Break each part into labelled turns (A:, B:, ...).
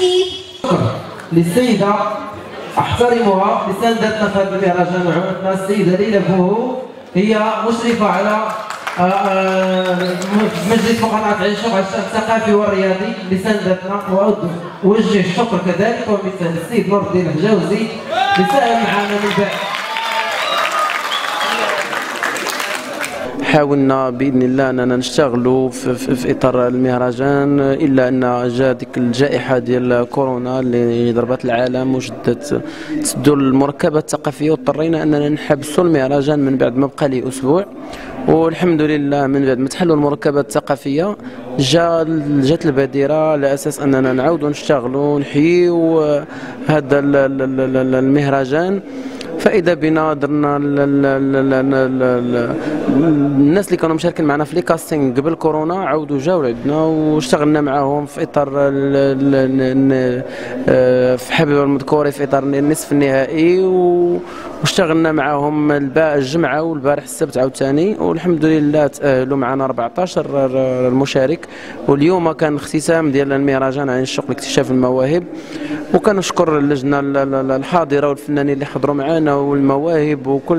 A: السيد.
B: للسيدة احترموها لساندتنا في هذا المهرجان وعونتنا السيدة ليلى بوهو، هي مشرفة على مجلس مقاطعة عين الشوق على الشأن الثقافي والرياضي لساندتنا، وأوجه الشكر كذلك ومثال السيد نور الدين الحجاوزي اللي ساهم معنا من بعد.
C: حاولنا باذن الله اننا نشتغلوا في اطار المهرجان، الا ان جا ديك الجائحه ديال كورونا اللي ضربت العالم وشدت تسدوا المركبات الثقافيه، واضطرينا اننا نحبسوا المهرجان من بعد ما بقى لي اسبوع. والحمد لله من بعد ما تحلوا المركبات الثقافيه جات البادره على اساس اننا نعاودوا نشتغلوا ونحيوا هذا المهرجان. فاذا بنا درنا الناس اللي كانوا مشاركين معنا في لي كاستينغ قبل كورونا عاودوا جاوا لعندنا واشتغلنا معاهم في اطار في حبيب المذكوري في اطار النصف النهائي، واشتغلنا معاهم الجمعه والبارح السبت عاوتاني، والحمد لله تاهلوا معنا 14 المشارك. واليوم كان اختتام ديال المهرجان عين الشوق لاكتشاف المواهب، وكنشكر اللجنه الحاضره والفنانين اللي حضروا معنا والمواهب وكل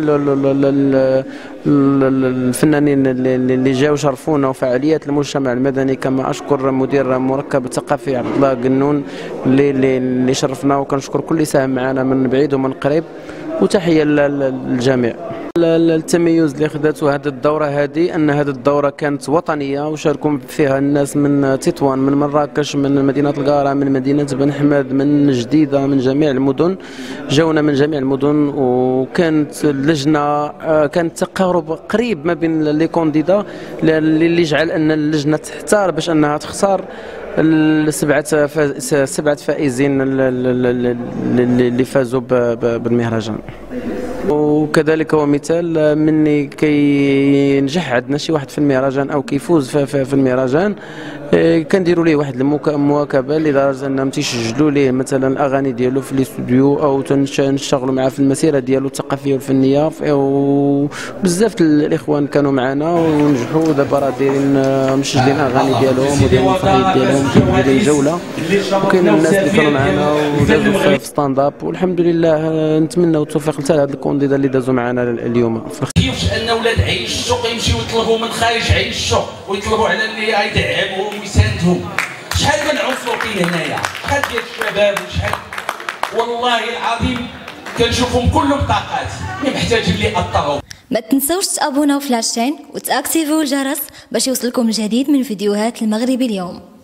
C: الفنانين اللي جاوا شرفونا وفعاليات المجتمع المدني. كما اشكر مدير المركب الثقافي عبد الله قنون اللي شرفنا، وكنشكر كل اللي ساهم معنا من بعيد ومن قريب، وتحيه للجميع. التميز اللي خدته هذه الدورة هذه أن هذه الدورة كانت وطنية وشاركوا فيها الناس من تطوان، من مراكش، من مدينة القارة، من مدينة بن حماد، من جديدة، من جميع المدن. جاونا من جميع المدن، وكانت اللجنة كانت تقارب قريب ما بين لي كونديدا اللي جعل أن اللجنة تحتار باش أنها تختار سبعة فائزين اللي فازوا بالمهرجان. وكذلك هو مثال مني كي ينجح عندنا شي واحد في المهرجان او كيفوز في المهرجان، كنديروا ليه واحد المواكبه لدرجه انهم تيسجلوا ليه مثلا الاغاني ديالو في الاستوديو، او نشتغلوا معاه في المسيره ديالو الثقافيه والفنيه. وبزاف الاخوان كانوا معنا ونجحوا، دابا راه دايرين مسجلين اغاني ديالهم ودايرين الفريق ديالهم دايرين جوله، وكاين الناس اللي كانوا معنا ودازوا في ستاند اب. والحمد لله نتمنوا التوفيق لهاد الكونديدا اللي دازوا معنا اليوم.
D: كيفاش ان ولاد عين الشوق يمشيو يطلبوا من خارج عين الشوق ويطلبوا على اللي يدعمهم ويساندهم؟ شحال من عنصر كاين هنايا، شحال ديال الشباب وشحال، والله العظيم كنشوفهم كلهم طاقات، ما محتاج اللي يأطرهم.
A: ما تنسوش تابوناو في لاشين وتاكتيفيو الجرس باش يوصلكم الجديد من فيديوهات المغربي اليوم.